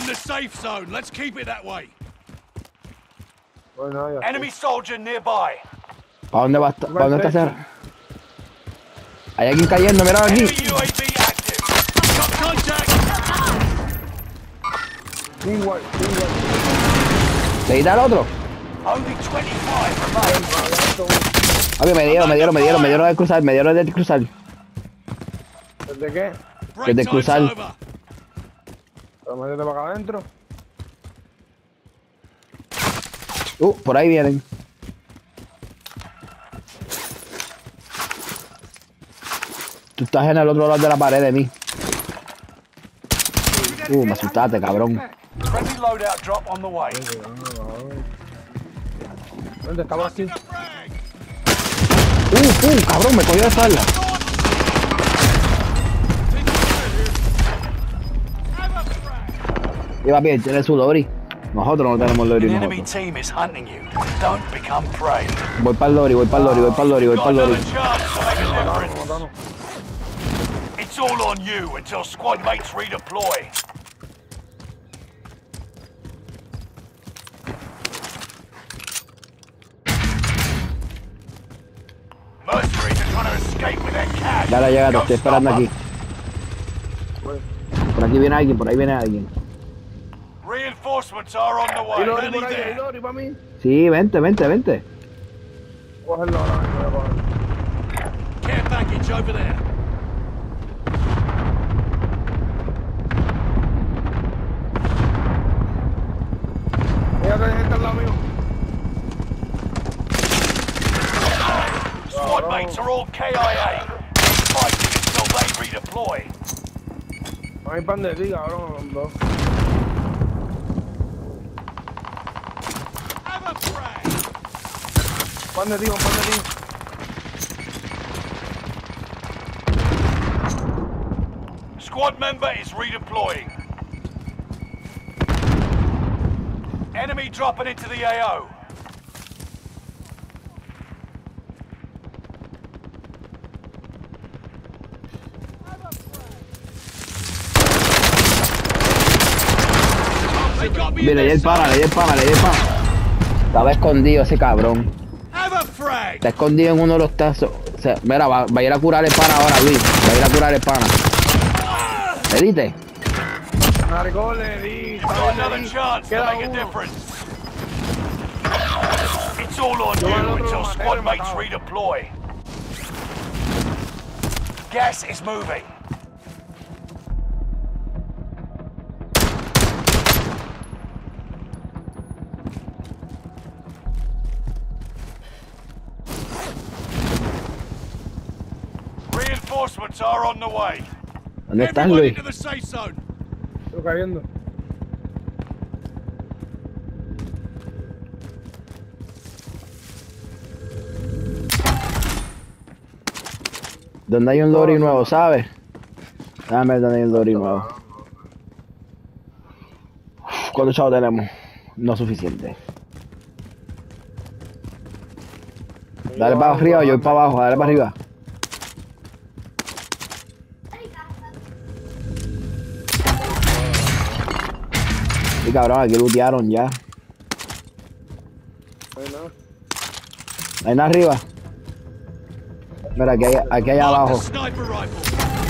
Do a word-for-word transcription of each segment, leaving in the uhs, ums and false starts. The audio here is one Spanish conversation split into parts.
the safe zone. Let's keep it that way. Bueno, ya Enemy soldier nearby. ¿Para dónde va? ¿Para dónde está ese? Hay alguien cayendo, mira aquí. Enemy U A V active. Got contact. Igual, igual. ¿Le quita al otro? Only twenty-five remain. Oye, me dieron, me dieron, me dieron, me dieron de cruzar, me dieron de cruzar. ¿Desde qué? Break Desde time's cruzar. over. Pero métete para acá adentro. Uh, por ahí vienen. Tú estás en el otro lado de la pared de mí. Uh, me asustaste, cabrón. Friendly loadout drop on the way. ¿Dónde estaba así? The frag. Uh, uh, cabrón, me cogió de espalda. Have a frag. Iba bien, tiene su lori. Nosotros no tenemos lori An enemy nosotros. team is hunting you. Don't become prey. Voy para el lori, voy para el lori, voy para el lori, voy Got para el lori. another chance to make a Matanos, difference. matanos. It's all on you until squad mates redeploy. Mercenaries are trying to escape with their cash. Dale, llega, te Go estoy esperando stop aquí. Por aquí viene alguien, por ahí viene alguien. them. Reinforcements are on the Hay way. lori Ready por ahí, hay there. lori para mí. Sí, vente, vente, vente. Cógelo ahora, voy a cogerlo. Care package over there. Fíjate, hay gente al lado mío. Squad mates are all K I A. Fighting until they redeploy. No hay pan de ti, cabrón, los dos. Have a frag. Pan de ti, pan de ti. Squad member is redeploying. Enemy dropping into the A O. They got me in Mira, le di their el pana, le di sight. el pana, le di el pana. Estaba escondido ese cabrón. Have a frag. Está escondido en uno de los tazos. O sea, mira, va, va a ir a curar el pana ahora, Luis. Va a ir a curar el pana. ¿Le diste? Marcó, le di. You've got another chance to Queda make a uno. difference. It's all on Yo al you otro until lo maté, squad lo mates mataba. redeploy. Gas is moving. Reinforcements are on the way. ¿Dónde estás, Everyone Luis? into the safe zone. Estoy cayendo. ¿Dónde hay un lori nuevo, sabes? Déjame ver dónde hay un lori nuevo. ¿Cuántos chavos tenemos? No suficiente. Dale para arriba, yo voy para abajo, dale para arriba. Sí, cabrón, aquí lootearon ya. Bueno, Ahí en arriba. Mira, aquí hay, aquí hay Mark the abajo. sniper rifle.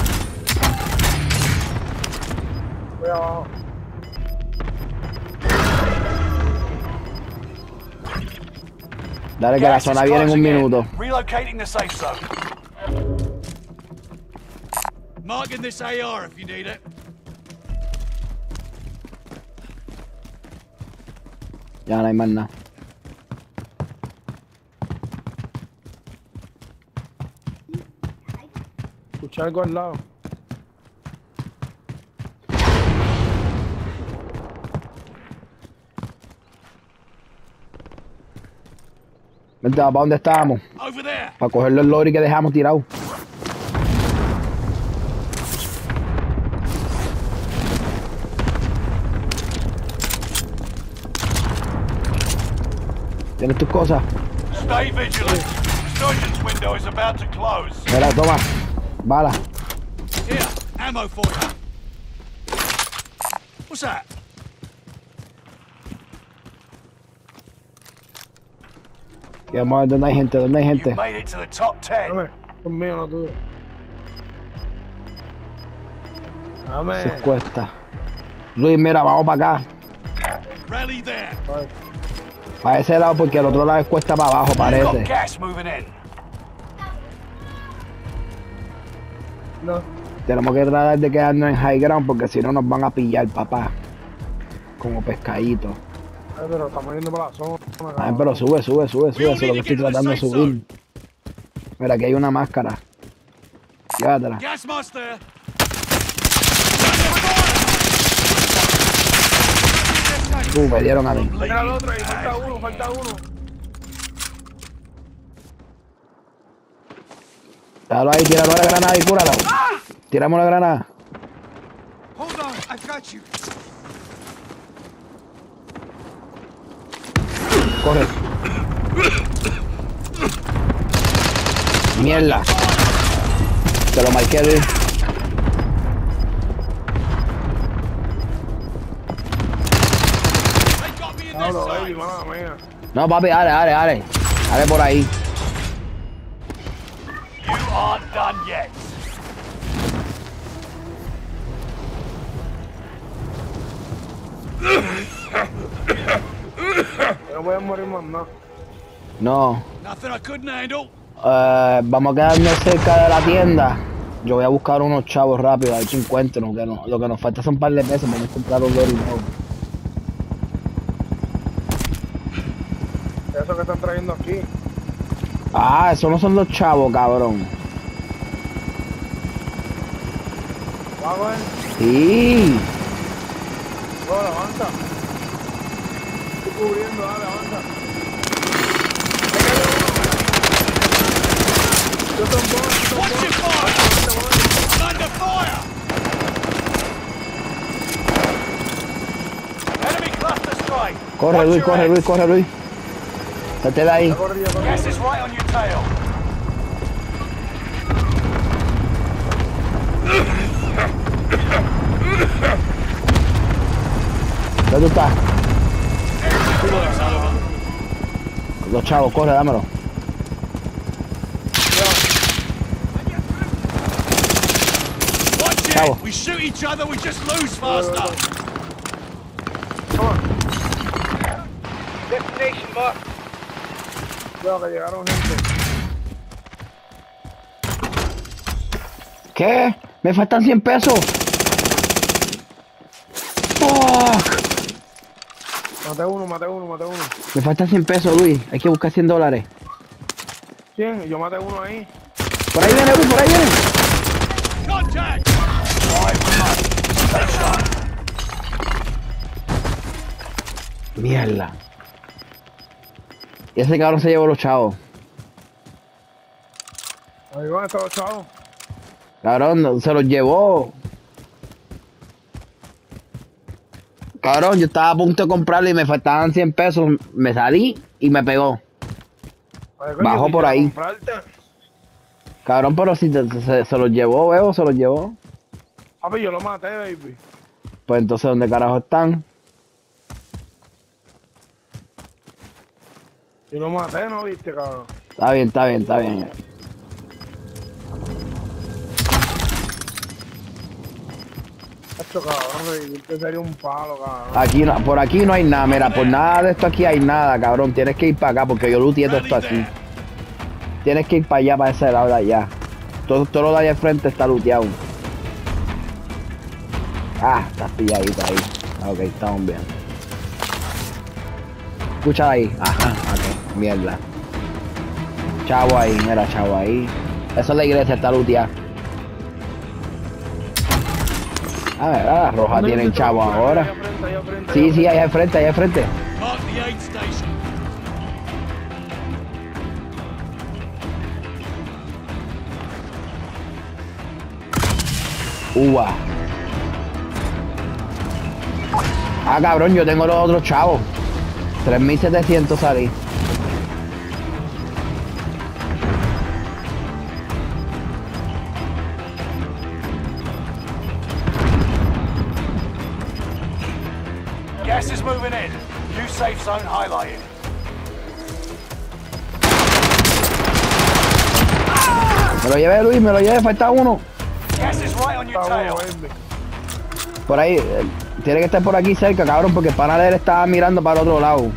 voy abajo. Dale que la Gas is zona viene en un closing in. minuto. Relocating the safe zone. Marking this A R if you need it. Ya no hay más nada. Escuché algo al lado. Vente, ¿para dónde estábamos? Over there. Para coger los lori que dejamos tirados. ¿Tienes tus cosas? Stay vigilant. Surgeon's window is about to close. Mira, toma. Bala. Here, ammo for you. What's that? Y vamos a ver dónde hay gente, dónde hay gente. You made it to the top ten. Dame, conmigo, no tuyo. Dame. Se cuesta. Luis, mira, vamos para acá. Rally there. Ay, Para ese lado, porque el otro lado es cuesta para abajo, You've got parece. gas moving in. no. Tenemos que tratar de quedarnos en high ground porque si no nos van a pillar, papá. Como pescaditos. Ay, pero estamos yendo para la zona. Ay, cabrón. pero sube, sube, sube, sube. Eso es lo que estoy tratando de subir. Mira, aquí hay una máscara. Llévatela. Gas mask there. Uh, me dieron a mí. Mira al otro ahí, falta uno, falta uno. Dale ahí, tíralo la granada y cúralo. Tiramos la granada. Hold on, I've got you. Corre. Mierda. Te lo marqué, Luis. They got me in No, their no, baby, sights. mala mía. No, papi, dale, dale, dale. Dale por ahí. You aren't done yet. No voy a morir más nada. No. Nothing I couldn't handle. Eh, vamos a quedarnos cerca de la tienda. Yo voy a buscar unos chavos rápido, a ver si encuentro. Que no, lo que nos falta son un par de pesos. Vamos a comprar un lori nuevo. Eso que están trayendo aquí. Ah, esos no son los chavos, cabrón. Vamos a ver. Sí. No, levanta. Estoy cubriendo, dale, levanta. Yo tampoco, yo Watch your tampoco. fire. I'm under fire. Enemy cluster strike. Corre, Watch Luis, your corre, head. Luis, corre, Luis. Salte de ahí. Ya corrí, ya corrí. Gas is right on your tail. ¿Dónde tú estás? Time's over. Los chavos, corre, dámelo. Watch Chavo. it. We shoot each other, we just lose faster. Toma. Destination marked. Cuidado que llegaron gente. ¿Qué? Me faltan cien pesos. Fuck. Maté uno, maté uno, maté uno. Me faltan cien pesos, Luis. Hay que buscar cien dólares. cien, yo maté uno ahí. Por ahí viene, Luis, por ahí viene. Contact. Mierda. Y ese cabrón se llevó los chavos. Ahí van estos los chavos. Cabrón, se los llevó. Cabrón, yo estaba a punto de comprarlo y me faltaban cien pesos. Me salí y me pegó. Ay, coño, Bajó si por quiero ahí. comprarte. Cabrón, pero si te- se, se los llevó, veo, se los llevó. Papi, yo lo maté, baby. Pues entonces, ¿dónde carajo están? Yo lo maté, ¿no viste, cabrón? Está bien, está bien, está bien. Esto, cabrón, revivirte sería un palo, cabrón. Aquí no, por aquí no hay nada, mira, por nada de esto aquí hay nada, cabrón. Tienes que ir para acá porque yo looteé todo esto aquí. Tienes que ir para allá, para ese lado de allá. Todo, todo lo de allá al frente está looteado. Ah, estás pilladito ahí. Ok, estamos bien. Escucha ahí. Ajá, ok, mierda. Chavo ahí, mira, chavo ahí. Eso es la iglesia, está looteada. A ver, la roja tienen chavo ahora. Ahí al frente, ahí al frente, Sí, ahí al sí, ahí al frente, ahí al frente. Mark the aid station. Uva. Ah, cabrón, yo tengo los otros chavos. tres mil setecientos salí. Gas is moving in. New safe zone highlighted. Me lo llevé, Luis, me lo llevé, falta uno. Gas is right on your Está tail. bueno, verde. Por ahí, eh, tiene que estar por aquí cerca, cabrón, porque el pana de él estaba mirando para el otro lado.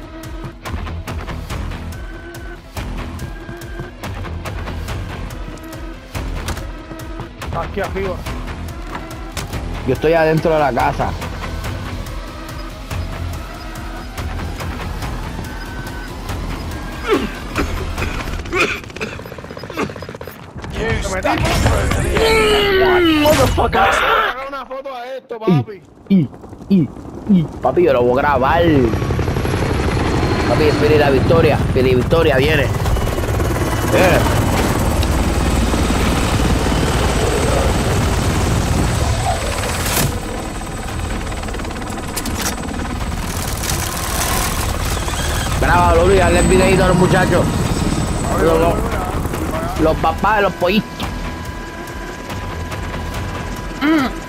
Aquí arriba. Yo estoy adentro de la casa. You stuck it through to the end. Motherfucker. Saca una foto a esto, papi. Y, y, y, papi, yo lo voy a grabar. Papi, espere la victoria. Espere, victoria viene. Viene. Grábalo, Luis, hazle el videito a los muchachos. Los, los, los papás de los pollitos. Mm.